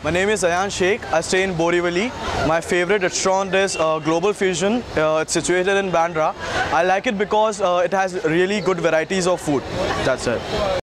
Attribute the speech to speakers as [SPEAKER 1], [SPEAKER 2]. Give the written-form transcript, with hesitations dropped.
[SPEAKER 1] My name is Ayan Sheikh. I stay in Borivali. My favorite restaurant is Global Fusion. It's situated in Bandra. I like it because it has really good varieties of food. That's it.